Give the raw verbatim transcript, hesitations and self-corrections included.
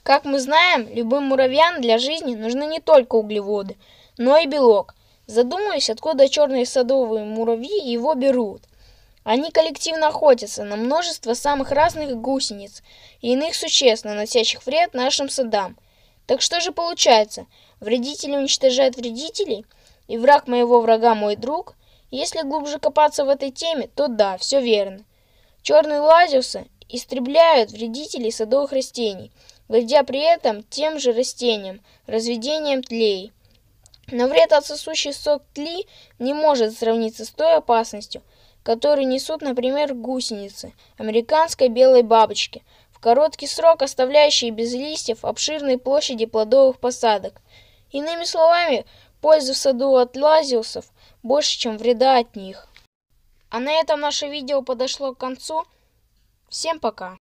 Как мы знаем, любым муравьям для жизни нужны не только углеводы, но и белок. Задумываясь, откуда черные садовые муравьи его берут. Они коллективно охотятся на множество самых разных гусениц и иных существ, наносящих вред нашим садам. Так что же получается? Вредители уничтожают вредителей, и враг моего врага мой друг? Если глубже копаться в этой теме, то да, все верно. Черные лазиусы истребляют вредителей садовых растений, вредя при этом тем же растениям, разведением тлей. Но вред, отсосущий сок тли, не может сравниться с той опасностью, которую несут, например, гусеницы американской белой бабочки, в короткий срок оставляющие без листьев обширные площади плодовых посадок. Иными словами, пользы в саду от лазиусов больше, чем вреда от них. А на этом наше видео подошло к концу. Всем пока!